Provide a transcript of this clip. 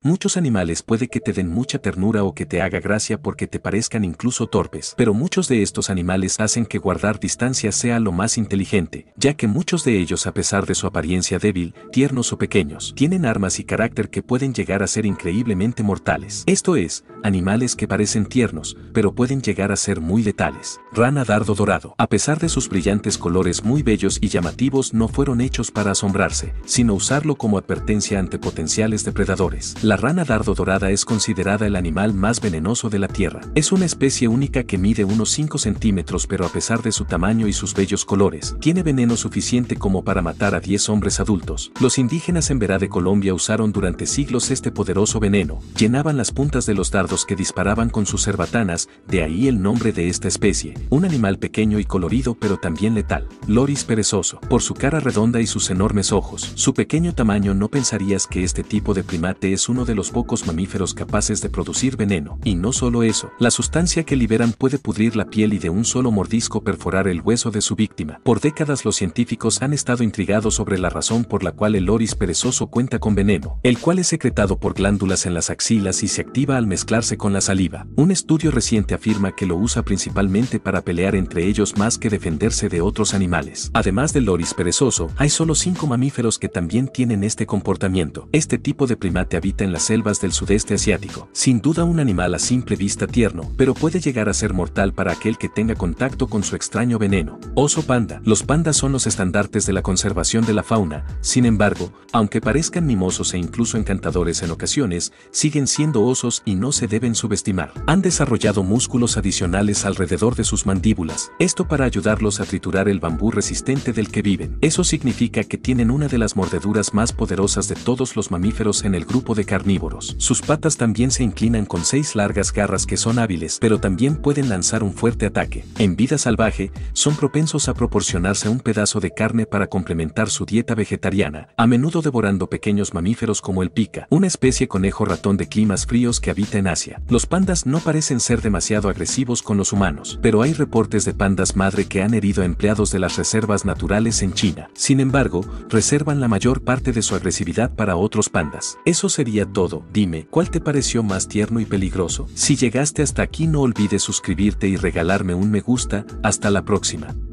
Muchos animales puede que te den mucha ternura o que te haga gracia porque te parezcan incluso torpes, pero muchos de estos animales hacen que guardar distancia sea lo más inteligente, ya que muchos de ellos, a pesar de su apariencia débil, tiernos o pequeños, tienen armas y carácter que pueden llegar a ser increíblemente mortales. Esto es, animales que parecen tiernos, pero pueden llegar a ser muy letales. Rana dardo dorado. A pesar de sus brillantes colores muy bellos y llamativos, no fueron hechos para asombrarse, sino usarlo como advertencia ante potenciales depredadores. La rana dardo dorada es considerada el animal más venenoso de la Tierra. Es una especie única que mide unos 5 centímetros, pero a pesar de su tamaño y sus bellos colores, tiene veneno suficiente como para matar a 10 hombres adultos. Los indígenas en Verá de Colombia usaron durante siglos este poderoso veneno. Llenaban las puntas de los dardos que disparaban con sus cerbatanas, de ahí el nombre de esta especie. Un animal pequeño y colorido, pero también letal. Loris perezoso. Por su cara redonda y sus enormes ojos, su pequeño tamaño, no pensarías que este tipo de primate es uno de los pocos mamíferos capaces de producir veneno. Y no solo eso, la sustancia que liberan puede pudrir la piel y de un solo mordisco perforar el hueso de su víctima. Por décadas los científicos han estado intrigados sobre la razón por la cual el loris perezoso cuenta con veneno, el cual es secretado por glándulas en las axilas y se activa al mezclarse con la saliva. Un estudio reciente afirma que lo usa principalmente para pelear entre ellos más que defenderse de otros animales. Además del loris perezoso, hay solo 5 mamíferos que también tienen este comportamiento. Este tipo de primate habita en las selvas del sudeste asiático. Sin duda un animal a simple vista tierno, pero puede llegar a ser mortal para aquel que tenga contacto con su extraño veneno. Oso panda. Los pandas son los estandartes de la conservación de la fauna. Sin embargo, aunque parezcan mimosos e incluso encantadores en ocasiones, siguen siendo osos y no se deben subestimar. Han desarrollado músculos adicionales alrededor de sus mandíbulas, esto para ayudarlos a triturar el bambú resistente del que viven. Eso significa que tienen una de las mordeduras más poderosas de todos los mamíferos en el grupo de carnívoros. Sus patas también se inclinan con 6 largas garras que son hábiles, pero también pueden lanzar un fuerte ataque. En vida salvaje, son propensos a proporcionarse un pedazo de carne para complementar su dieta vegetariana, a menudo devorando pequeños mamíferos como el pica, una especie conejo ratón de climas fríos que habita en Asia. Los pandas no parecen ser demasiado agresivos con los humanos, pero hay reportes de pandas madre que han herido a empleados de las reservas naturales en China. Sin embargo, reservan la mayor parte de su agresividad para otros pandas. Eso sería todo. Dime, ¿cuál te pareció más tierno y peligroso? Si llegaste hasta aquí, no olvides suscribirte y regalarme un me gusta. Hasta la próxima.